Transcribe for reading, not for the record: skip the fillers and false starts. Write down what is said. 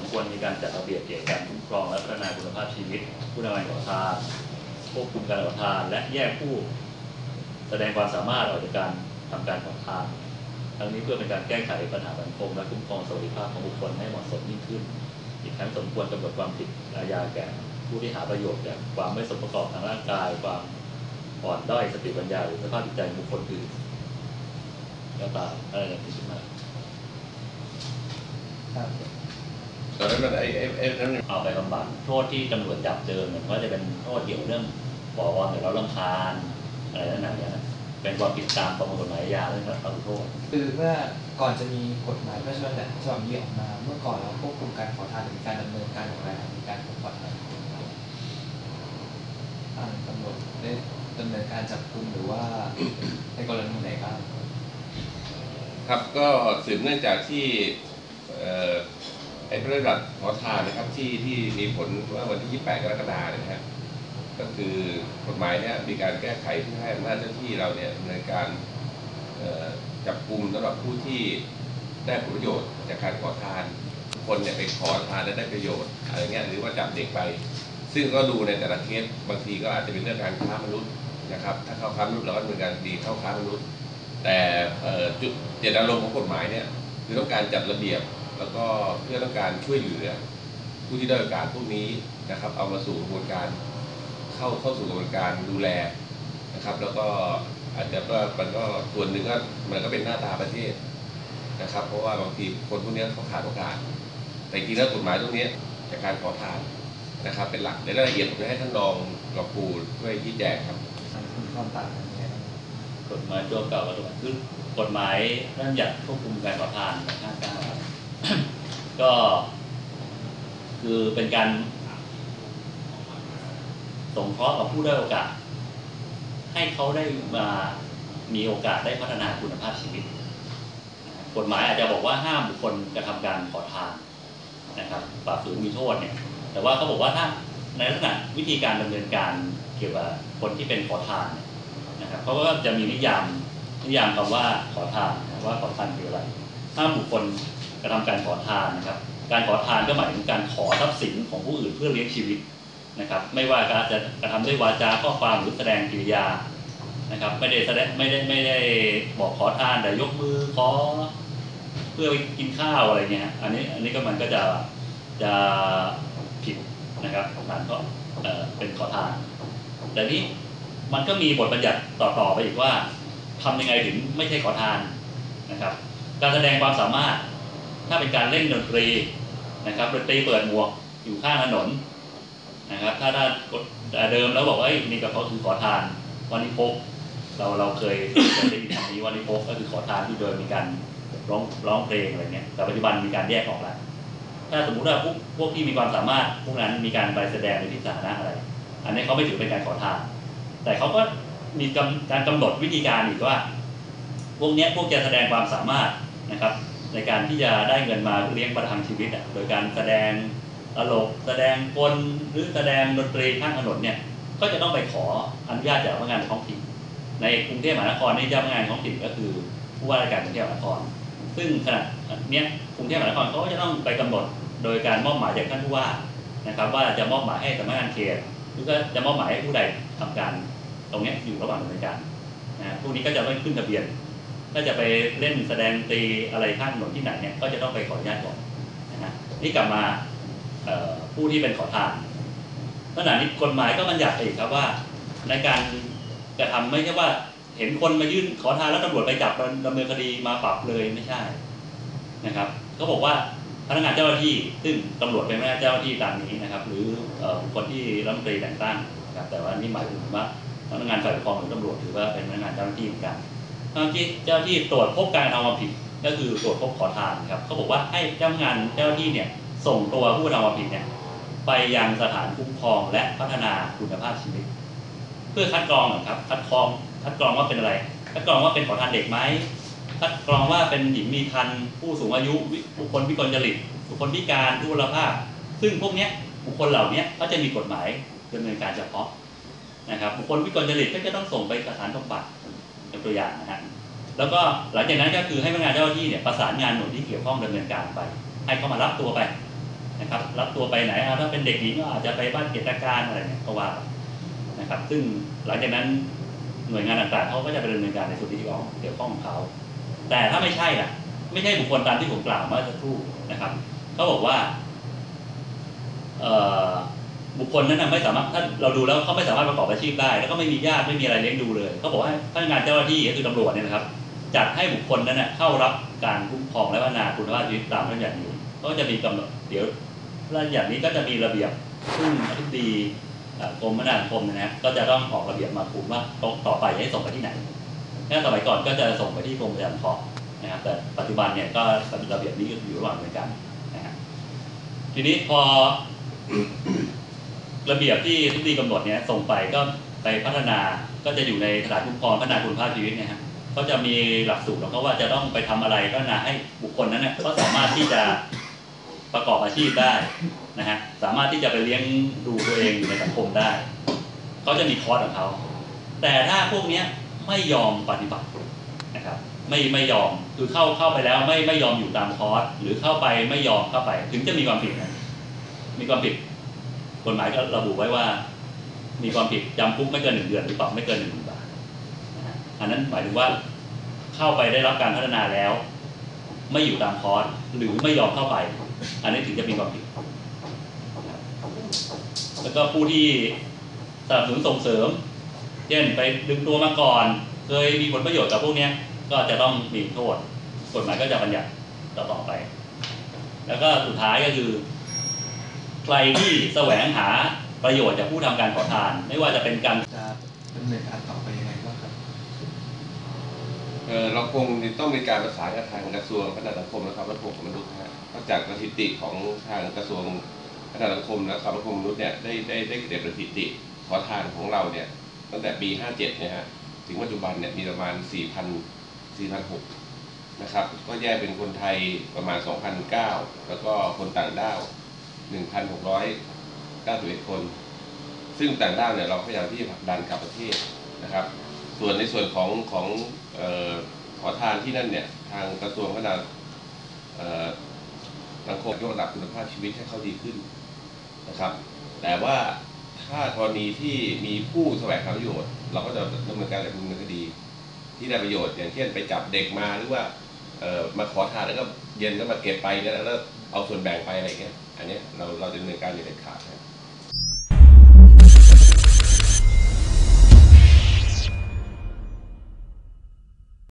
ควรมีการจัดระเบียบเกี่ยวกับการคุ้มครองและพัฒนาคุณภาพชีวิตผู้ดำเนินขอทานควบคุมการขอทานและแยกผู้แสดงความสามารถออกจากการทำการขอทานทั้งนี้เพื่อเป็นการแก้ไขปัญหาสังคมและคุ้มครองสวัสดิภาพของบุคคลให้เหมาะสมยิ่งขึ้นอีกทั้งสมควรกำหนดความผิดอาญาแก่ผู้ที่หาประโยชน์จากความไม่สมประกอบทางร่างกายความอ่อนด้อยสติปัญญาหรือสภาพจิตใจบุคคลอื่นก็ตามอะไรอย่างนี้ขึ้นมาตอนนั้นมันเอาไปบำบัดโทษที่ตำรวจจับเจอเหมือนว่าจะเป็นโทษเกี่ยวเรื่องก่อความเดือดร้อนรำคาญอะไรนั่นน่ะเนี่ยเป็นความผิดตามประมวลกฎหมายอาญาเรื่องเอาโทษคือเมื่อก่อนจะมีกฎหมายพระราชบัญญัติฉบับนี้ออกมาเมื่อก่อนเราควบคุมการขอทานหรือการดำเนินการของอะไรมีการขอทานทางตำรวจได้ดำเนินการจับกุมหรือว่าในกรณีไหนบ้างครับก็สืบเนื่องจากที่ไอ้พระราชบัญญัติขอทานนะครับที่มีผลว่าวันที่28 กรกฎาคมนะครับก็คือกฎหมายเนี่ยมีการแก้ไขที่ให้อำนาจเจ้าที่เราเนี่ยดำเนินการจับกุมสำหรับผู้ที่ได้ผลประโยชน์จากการขอทานคนเนี่ยไปขอทานและได้ประโยชน์อะไรเงี้ยหรือว่าจับเด็กไปซึ่งก็ดูในแต่ละเคสบางทีก็อาจจะเป็นเรื่องการค้ามนุษย์นะครับถ้าเข้าค้ามนุษย์เราก็ดำเนินการดีเข้าค้ามนุษย์แต่จุดเจตนารมณ์ของกฎหมายเนี่ยคือต้องการจัดระเบียบแล้วก็เพื่อต้องการช่วยเหลือผู้ที่ได้โอกาสพวกนี้นะครับเอามาสู่กระบวนการเข้าสู่กระบวนการดูแลนะครับแล้วก็อาจจะว่ามันก็ส่วนหนึ่งก็มันก็เป็นหน้าตาประเทศนะครับเพราะว่าบางทีคนพวกนี้เขาขาดโอกาสแต่จริงแล้วกฎหมายตรงนี้จากการขอทานนะครับเป็นหลักในรายละเอียดผมจะให้ท่านรองครูช่วยชี้แจงครับความต่างกันยังไงกฎหมายตัวเก่ากับตัวใหม่คือกฎหมายเรื่องอยากควบคุมการขอทาน59ก็คือเป็นการสงเคราะห์กับผู้ได้โอกาสให้เขาได้มามีโอกาสได้พัฒนาคุณภาพชีวิตกฎหมายอาจจะบอกว่าห้ามบุคคลกระทำการขอทานนะครับฝ่าฝืนมีโทษเนี่ยแต่ว่าเขาบอกว่าถ้าในลักษณะวิธีการดำเนินการเกี่ยวกับคนที่เป็นขอทานนะครับเขาก็จะมีนิยามคำว่าขอทานว่าขอทานคืออะไรห้ามบุคคลกระทำการขอทานนะครับการขอทานก็หมายถึงการขอทรัพย์สินของผู้อื่นเพื่อเลี้ยงชีวิตนะครับไม่ว่าจะกระทำด้วยวาจาข้อความหรือแสดงกิริยานะครับไม่ได้บอกขอทานแต่ยกมือขอเพื่อไปกินข้าวอะไรเงี้ยอันนี้ก็มันก็จะผิดนะครับขอทานก็เป็นขอทานแต่นี้มันก็มีบทบัญญัติต่อไปอีกว่าทำยังไงถึงไม่ใช่ขอทานนะครับการแสดงความสามารถถ้าเป็นการเล่นดนตรีนะครับดนตรีเปิดหมวกอยู่ข้างถนนนะครับถ้าเดิมแล้วบอกว่านี่ก็เขาคือขอทานวันนี้พกเราเคยได้ยินคำนี้วันนี้พกก็คือขอทานที่โดยมีการร้องเพลงอะไรเงี้ยแต่ปัจจุบันมีการแยกออกแล้วถ้าสมมุติว่าพวกที่มีความสามารถพวกนั้นมีการไปแสดงในที่สาธารณะอะไรอันนี้เขาไม่ถือเป็นการขอทานแต่เขาก็มีการกำหนดวิธีการอีกว่าพวกจะแสดงความสามารถนะครับในการที่จะได้เงินมาเลี้ยงประทังชีวิตโดยการแสดงตลกแสดงกลหรือแสดงดนตรีข้างถนนเนี่ยก็จะต้องไปขออนุญาตจากพนักงานท้องถิ่นในกรุงเทพมหานครนี่เจ้าพนักงานท้องถิ่นก็คือผู้ว่าราชการกรุงเทพมหานครซึ่งขณะนี้กรุงเทพมหานครเขาก็จะต้องไปกำหนดโดยการมอบหมายจากท่านผู้ว่านะครับว่าจะมอบหมายให้สำนักงานเขตหรือก็จะมอบหมายให้ผู้ใดทำการตรงนี้อยู่ระหว่างดำเนินการพวกนี้ก็จะไม่ขึ้นทะเบียนถ้าจะไปเล่นแสดงตีอะไรข้างถนนที่ไหนเนี่ยก็จะต้องไปขออนุญาตก่อนนะนี่กลับมาผู้ที่เป็นขอทานขณะนี้กฎหมายก็บัญญัติอีกครับว่าในการกระทำไม่ใช่ว่าเห็นคนมายื่นขอทานแล้วตำรวจไปจับดำเนินคดีมาปรับเลยไม่ใช่นะครับเขาบอกว่าพนักงานเจ้าหน้าที่ซึ่งตำรวจเป็นพนักงานเจ้าหน้าที่ตามนี้นะครับหรือคนที่รัฐมนตรีแต่งตั้งนะครับแต่ว่านี่หมายถึงว่าพนักงานฝ่ายปกครองหรือตำรวจถือว่าเป็นพนักงานเจ้าหน้าที่เหมือนกันเจ้าหน้าที่ตรวจพบการกระทำความผิดก็คือตรวจพบขอทานครับเขาบอกว่าให้เจ้าหน้าที่เนี่ยส่งตัวผู้กระทำความผิดเนี่ยไปยังสถานคุ้มครองและพัฒนาคุณภาพชีวิตเพื่อคัดกรองครับคัดกรองว่าเป็นอะไรคัดกรองว่าเป็นขอทานเด็กไหมคัดกรองว่าเป็นหญิงมีครรภ์ผู้สูงอายุบุคคลวิกลจริตบุคคลพิการทุพพลภาพซึ่งพวกนี้บุคคลเหล่านี้ก็จะมีกฎหมายดำเนินการเฉพาะนะครับบุคคลวิกลจริตก็จะต้องส่งไปสถานบำบัดเป็นตัวอย่างนะฮะแล้วก็หลังจากนั้นก็คือให้พนักงานเจ้าหน้าที่เนี่ยประสานงานหน่วยที่เกี่ยวข้องดำเนินการไปให้เขามารับตัวไปนะครับรับตัวไปไหนถ้าเป็นเด็กหญิงก็อาจจะไปบ้านเกียรติการอะไรเนี่ยก็ว่านะครับซึ่งหลังจากนั้นหน่วยงานต่างๆเขาก็จะไปดำเนินการในส่วนที่เกี่ยวข้องของเขาแต่ถ้าไม่ใช่ล่ะไม่ใช่บุคคลตามที่ผมกล่าวเมื่อสักครู่นะครับเขาบอกว่าบุคคลนั้นไม่สามารถถ้าเราดูแล้วเขาไม่สามารถประกอบอาชีพได้แล้วก็ไม่มีญาติไม่มีอะไรเลี้ยงดูเลยเขาบอกว่าพนักงานเจ้าหน้าที่ก็คือตำรวจเนี่ยนะครับจัดให้บุคคลนั้นเข้ารับการคุ้มครองและพัฒนาคุณภาพชีวิตตามพระราชบัญญัตินี้ก็จะมีกำหนดเดี๋ยวพระราชบัญญัตินี้ก็จะมีระเบียบซึ่งอธิบดีกรมพัฒนาสังคมนะก็จะต้องออกระเบียบมาคุมว่าต่อไปจะให้ส่งไปที่ไหนถ้าสมัยก่อนก็จะส่งไปที่กรมประชาสังคมนะครับแต่ปัจจุบันเนี่ยก็ระเบียบนี้ก็อยู่ระหว่างดำเนินการนะครับทีนี้พอระเบียบที่อธิบดีกำหนดเนี่ยส่งไปก็ไปพัฒนาก็จะอยู่ในสถานคุ้มครองพัฒนาคุณภาพชีวิตเนี่ยฮะก็จะมีหลักสูตรของเขาว่าจะต้องไปทำอะไรพัฒนาให้บุคคลนั้นเนี่ยก็สามารถที่จะประกอบอาชีพได้นะฮะสามารถที่จะไปเลี้ยงดูตัวเองอยู่ในสังคมได้เขาจะมีคอร์สของเขาแต่ถ้าพวกนี้ไม่ยอมปฏิบัตินะครับไม่ยอมคือเข้าไปแล้วไม่ยอมอยู่ตามคอร์สหรือเข้าไปไม่ยอมเข้าไปถึงจะมีความผิดนะมีความผิดกฎหมายก็ระบุไว้ว่ามีความผิดจำคุกไม่เกิน1 เดือนหรือปรับไม่เกิน10,000 บาทอันนั้นหมายถึงว่าเข้าไปได้รับการพัฒนาแล้วไม่อยู่ตามคอร์สหรือไม่ยอมเข้าไปอันนี้ถึงจะมีความผิดแล้วก็ผู้ที่สนับสนุนส่งเสริมเช่นไปดึงตัวมาก่อนเคยมีผลประโยชน์กับพวกนี้ก็จะต้องมีโทษกฎหมายก็จะบัญญัติต่อไปแล้วก็สุดท้ายก็คือใครที่แสวงหาประโยชน์จากผู้ทำการขอทานไม่ว่าจะเป็นการจะดำเนินการต่อไปยังไงบ้างครับเราคงต้องมีการประสานกับทางกระทรวงพัฒนาสังคมและความมั่นคงของมนุษย์นะฮะนอกจากสถิติของทางกระทรวงพัฒนาสังคมและความมั่นคงของมนุษย์เนี่ยได้เก็บสถิติขอทานของเราเนี่ยตั้งแต่ปี 57เนี่ยฮะถึงปัจจุบันเนี่ยมีประมาณ 4,600 นะครับก็แยกเป็นคนไทยประมาณ 2,009 แล้วก็คนต่างด้าว 1,691 คน ซึ่งต่างด้าวเนี่ยเราพยายามที่จะผลักดันกลับประเทศนะครับส่วนในส่วนของขอทานที่นั่นเนี่ยทางกระทรวงพัฒนาสังคมยกระดับคุณภาพชีวิตให้เขาดีขึ้นนะครับแต่ว่าถ้ากรณีที่มีผู้แสวงหาประโยชน์เราก็จะดำเนินการดำเนินคดีที่ได้ประโยชน์อย่างเช่นไปจับเด็กมาหรือว่ามาขอทานแล้วก็เย็นก็มาเก็บไปแล้วเอาส่วนแบ่งไปอะไรเงี้ยอันนี้เราจะดำเนินการอย่างเด็ดขาด